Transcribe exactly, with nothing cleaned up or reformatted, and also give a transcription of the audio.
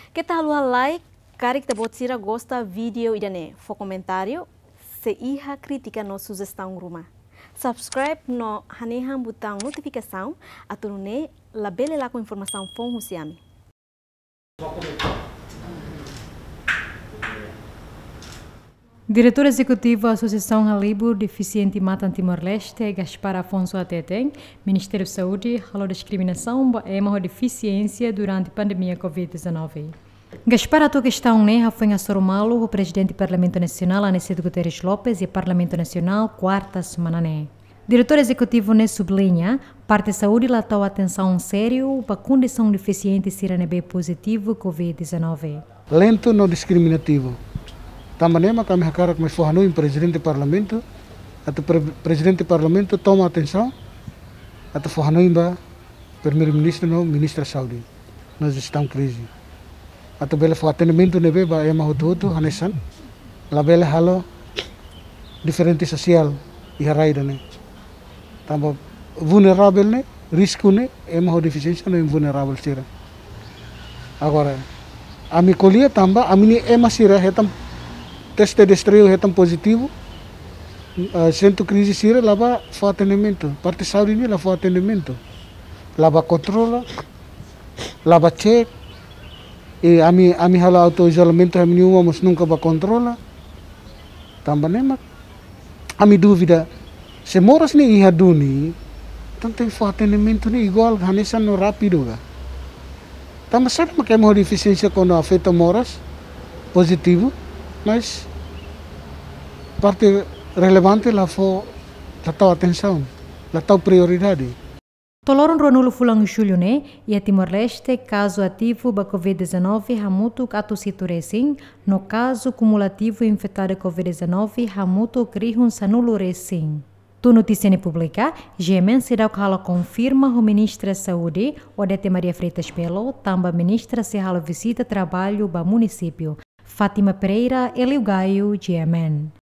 Que tal luar like, cari que bot sira gosta vídeo idane, for comentário, se iha crítica no sugestão rumah. Subscribe no hanehan botão notificação, aturune labele lá com informação fon husiami. Diretor Executivo da Associação Halibu Deficiente Matan Timor-Leste, Gaspar Afonso Ateteng, Ministério da Saúde, falou da discriminação e uma deficiência durante a pandemia covid dezenove. Gaspar a tua questão né, foi a Soromalo, o presidente do Parlamento Nacional, Aniceto Guterres Lopes, e o Parlamento Nacional, quarta semana né. Diretor Executivo né sublinha, parte da saúde lá está atenção sério para a condição deficiente ser B positivo covid dezenove. Lento no discriminativo. Tamanema kami hakara kami forhanui presidente do parlamento, atau pre presidente do parlamento toma atenção, atau forhanui ba primeiro-ministro no ministro da saúde, na gestão crise. Atau bela for atendimento nebe ba ema hotu hanesan, la bela halo diferente social e haraida ne. Tamba vulnerável ne, risco ne, ema ho deficiência no vulnerável sira. Agora, a mi colia tamba, a mini ema sira hetam teste de estreio é tão positivo, uh, centro crise sira lava for atendimento, parte saúde ni lava for atendimento, lava controla, lava check, e a mi a mi hala auto isolamento a mi vamos nunca ba controla, também nema, a mi dúvida, se moras ni iha duni, então tem for atendimento ni igual, hanesan no rápido ga, também sabe que é uma deficiência quando afeta moras, positivo. Mas parte relevante lá foi lá tal atenção, lá tal prioridade. Toloron Ronulo Fulang Julho né, e a Timor-Leste caso ativo da covid dezenove hamutu atu situresing, no caso cumulativo infectado covid dezenove hamutu krihun sanulo resing. Tu notícia ne publica, Gemen será que ela confirma o ministro da Saúde, Odete Maria Freitas Pelo, também ministra se ela visita trabalho ba município. Fátima Pereira, Eliu Gaio, G M N.